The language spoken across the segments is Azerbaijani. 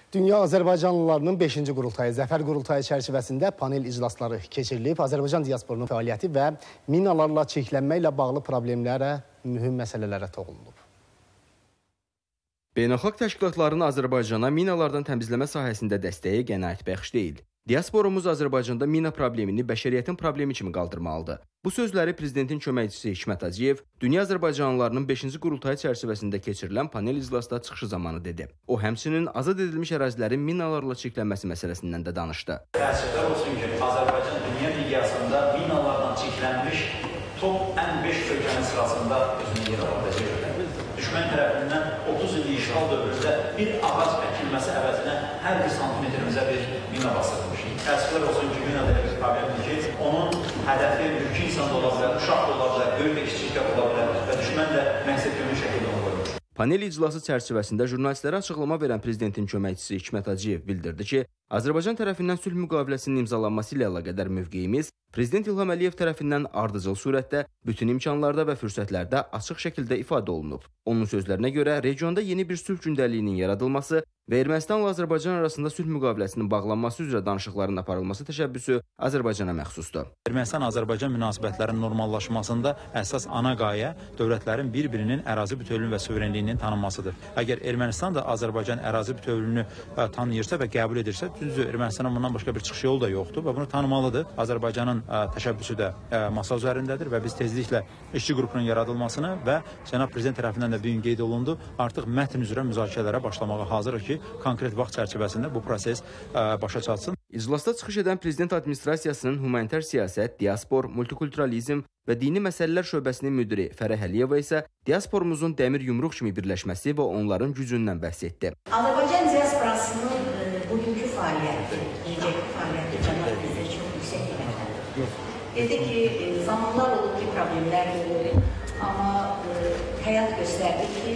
Dünya Azərbaycanlılarının 5-ci qurultayı, Zəfər qurultayı çərçivəsində panel iclasları keçirilib. Azərbaycan diasporunun fəaliyyəti və minalarla çirklənməklə bağlı problemlərə, mühüm məsələlərə toxunulub. Beynəlxalq təşkilatların Azərbaycana minalardan təmizləmə sahəsində dəstəyi qənaətbəxş deyil. Diasporumuz Azərbaycanda mina problemini bəşəriyyətin problemi kimi qaldırmalıdır. Bu sözləri Prezidentin köməkçisi Hikmət Hacıyev Dünya Azərbaycanlılarının 5-ci qurultayı çərçivəsində keçirilən panel iclasda çıxışı zamanı dedi. O, həmçinin azad edilmiş ərazilərin minalarla çirklənməsi məsələsindən də danışdı. Təəssüflər olsun ki, Azərbaycan dünya miqyasında minalarla çirklənmiş top ən 5 ölkənin sırasında özünü yer alacaq. Düşmən tərəfindən 30 illik işğal dövründə bir ağac əkilməsi əvəzinə hər bir santimetrimizə bir mina basılmış. Təəssüflər olsun ki, mina belə bir problemdir ki, onun hədəfi mülki insan da ola bilər, uşaq da ola bilər, böyük və kiçik ola bilər və düşmən də məqsəd yönlü şəkildə onu qoyur. Panel iclası çərçivəsində jurnalistlərə açıqlama verən Prezidentin köməkçisi Hikmət Hacıyev bildirdi ki, Azərbaycan tərəfindən sülh müqaviləsinin imzalanması ilə əlaqədar mövqeyimiz Prezident İlham Əliyev tərəfindən ardıcıl surətdə bütün imkanlarda və fürsətlərdə açıq şəkildə ifadə olunub. Onun sözlərinə görə, regionda yeni bir sülh gündəliyinin yaradılması və Ermənistanla Azərbaycan arasında sülh müqaviləsinin bağlanması üzrə danışıqların aparılması təşəbbüsü Azərbaycana məxsusdur. Ermənistan-Azərbaycan münasibətlərinin normallaşmasında əsas ana qayə dövlətlərin bir-birinin ərazi bütövlüyünün və suverenliyinin tanınmasıdır. Əgər Ermənistan da Azərbaycan ərazi bütövlüyünü tanıyırsa və qəbul edirsə, düzdür, Ermənistanın bundan başqa bir çıxış yolu da yoxdur və bunu tanımalıdır. Azərbaycanın təşəbbüsü də masa üzərindədir və biz tezliklə işçi qrupunun yaradılmasını və Cənab Prezident tərəfindən də bu gün qeyd olundu, artıq mətn üzrə müzakirələrə başlamağa hazırıq ki, konkret vaxt çərçivəsində bu proses başa çatsın. İclasda çıxış edən Prezident Administrasiyasının humanitar siyasət, diaspor, multikulturalizm və dini məsələlər şöbəsinin müdiri Fərəh Əliyeva isə diasporumuzun dəmir yumruq kimi birləşməsi və onların gücündən bəhs etdi. Azərbaycan diasporasının bugünkü fəaliyyəti, gələcək fəaliyyəti Cənab Prezident çox yüksək qiymətləndi. Dedi ki, zamanlar olub ki, problemlər olur, amma həyat göstərdi ki,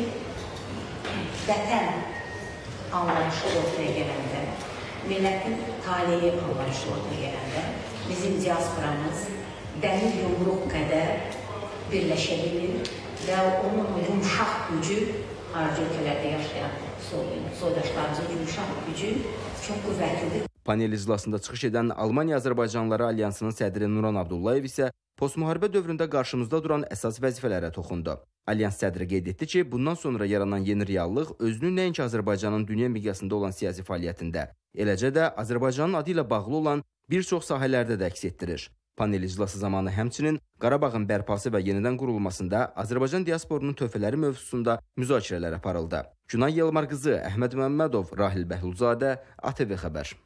vətən anlayışı ortaya gələndə, millətin taleyi anlayışı ortaya gələndə, bizim diasporamız dəmir yumruq qədər birləşə bilir və onun yumuşaq gücü, xarici ölkələrdə yaşayan soydaşlarımızın yumuşaq gücü çox qüvvətlidir. Panel iclasında çıxış edən Almaniya Azərbaycanlıları Alyansının sədri Nuran Abdullayev isə postmuharibə dövründə qarşımızda duran əsas vəzifələrə toxundu. Alyans sədri qeyd etdi ki, bundan sonra yaranan yeni reallıq özünü nəinki Azərbaycanın dünya miqyasında olan siyasi fəaliyyətində, eləcə də Azərbaycanın adı ilə bağlı olan bir çox sahələrdə də əks etdirir. Panel iclası zamanı həmçinin Qarabağın bərpası və yenidən qurulmasında Azərbaycan diasporunun töhfələri mövzusunda müzakirələr aparıldı. Günay Yalmar qızı, Əhməd Məmmədov, Rahil Bəhlulzadə, ATV Xəbər.